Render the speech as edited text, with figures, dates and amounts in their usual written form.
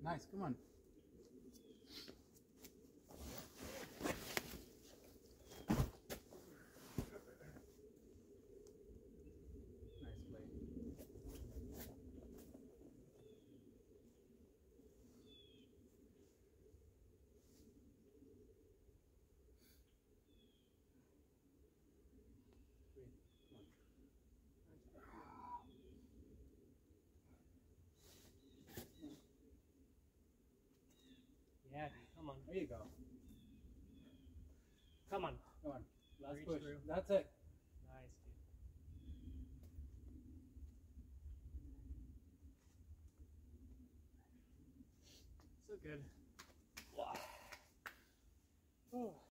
Nice, come on. Nice play. Yeah, come on. There you go. Come on. Come on. Last Reach push. through. That's it. Nice, dude. So good. Wow. Oh.